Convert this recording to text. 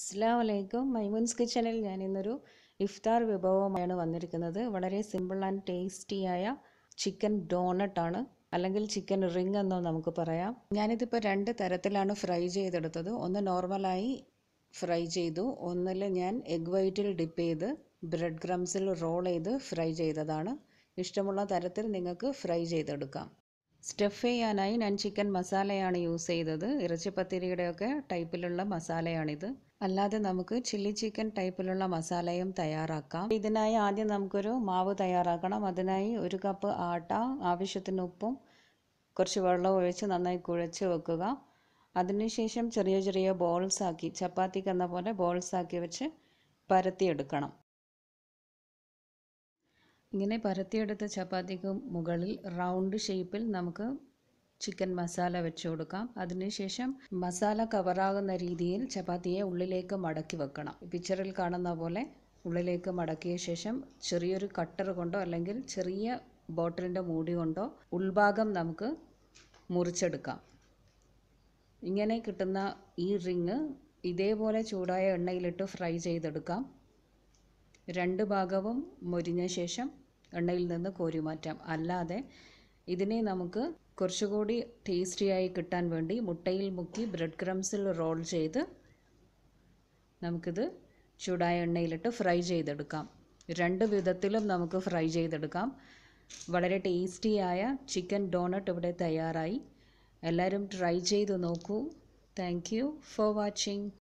അസ്സലാമലൈക്കും. മൈമൂൻസ് കിച്ചണിൽ ഞാൻ ഇന്നൊരു ഇഫ്താർ വിഭവമായാണ് വന്നിരിക്കുന്നത്. വളരെ സിമ്പിൾ ആൻഡ് ടേസ്റ്റിയായ ചിക്കൻ ഡോണട്ടാണ്, അല്ലെങ്കിൽ ചിക്കൻ റിംഗ് എന്നോ നമുക്ക് പറയാം. ഞാനിതിപ്പോൾ രണ്ട് തരത്തിലാണ് ഫ്രൈ ചെയ്തെടുത്തത്. ഒന്ന് നോർമലായി ഫ്രൈ ചെയ്തു, ഒന്നിൽ ഞാൻ എഗ് വൈറ്റിൽ ഡിപ്പ് ചെയ്ത് ബ്രെഡ് ക്രംസിൽ റോൾ ചെയ്ത് ഫ്രൈ ചെയ്തതാണ്. ഇഷ്ടമുള്ള തരത്തിൽ നിങ്ങൾക്ക് ഫ്രൈ ചെയ്തെടുക്കാം. സ്റ്റഫ് ചെയ്യാനായി ഞാൻ ചിക്കൻ മസാലയാണ് യൂസ് ചെയ്തത്. ഇറച്ചിപ്പത്തിരിയുടെയൊക്കെ ടൈപ്പിലുള്ള മസാലയാണിത്. അല്ലാതെ നമുക്ക് ചില്ലി ചിക്കൻ ടൈപ്പിലുള്ള മസാലയും തയ്യാറാക്കാം. ഇതിനായി ആദ്യം നമുക്കൊരു മാവ് തയ്യാറാക്കണം. അതിനായി 1 കപ്പ് ആട്ട, ആവശ്യത്തിന് ഉപ്പും കുറച്ച് വെള്ളവും ഒഴിച്ച് നന്നായി കുഴച്ച് വെക്കുക. അതിനുശേഷം ചെറിയ ചെറിയ ബോൾസ് ആക്കി, ചപ്പാത്തിക്ക് എന്ന പോലെ ബോൾസ് ആക്കി വെച്ച് പരത്തിയെടുക്കണം. ഇങ്ങനെ പരത്തിയെടുത്ത ചപ്പാത്തിക്ക് മുകളിൽ റൗണ്ട് ഷേപ്പിൽ നമുക്ക് ചിക്കൻ മസാല വെച്ച് കൊടുക്കാം. അതിനുശേഷം മസാല കവറാകുന്ന രീതിയിൽ ചപ്പാത്തിയെ ഉള്ളിലേക്ക് മടക്കി വെക്കണം. പിക്ചറിൽ കാണുന്ന പോലെ ഉള്ളിലേക്ക് മടക്കിയ ശേഷം ചെറിയൊരു കട്ടർ കൊണ്ടോ അല്ലെങ്കിൽ ചെറിയ ബോട്ടിലിൻ്റെ മൂടി കൊണ്ടോ ഉൾഭാഗം നമുക്ക് മുറിച്ചെടുക്കാം. ഇങ്ങനെ കിട്ടുന്ന ഈ റിങ് ഇതേപോലെ ചൂടായ എണ്ണയിലിട്ട് ഫ്രൈ ചെയ്തെടുക്കാം. രണ്ട് ഭാഗവും മൊരിഞ്ഞ ശേഷം എണ്ണയിൽ നിന്ന് കോരി മാറ്റാം. അല്ലാതെ ഇതിനെ നമുക്ക് കുറച്ചുകൂടി ടേസ്റ്റിയായി കിട്ടാൻ വേണ്ടി മുട്ടയിൽ മുക്കി ബ്രെഡ് ക്രംസിൽ റോൾ ചെയ്ത് നമുക്കിത് ചൂടായ എണ്ണയിലിട്ട് ഫ്രൈ ചെയ്തെടുക്കാം. രണ്ട് വിധത്തിലും നമുക്ക് ഫ്രൈ ചെയ്തെടുക്കാം. വളരെ ടേസ്റ്റിയായ ചിക്കൻ ഡോണട്ട് ഇവിടെ തയ്യാറായി. എല്ലാവരും ട്രൈ ചെയ്ത് നോക്കൂ. Thank you for watching.